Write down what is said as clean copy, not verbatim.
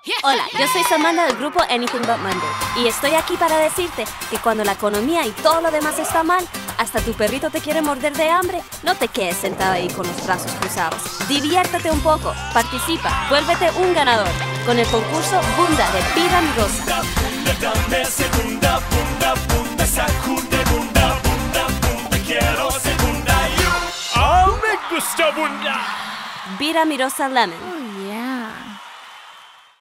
Hola, yo soy Samantha del grupo Anything But Monday y estoy aquí para decirte que cuando la economía y todo lo demás está mal, hasta tu perrito te quiere morder de hambre, no te quedes sentada ahí con los brazos cruzados. Diviértete un poco, participa, vuélvete un ganador con el concurso Bunda de Vida Mirosa. Dame segunda, bunda, bunda, sacude bunda, bunda, bunda, quiero segunda. ¡Oh, me gusta bunda! Vida Mirosa Lemon. Oh, yeah.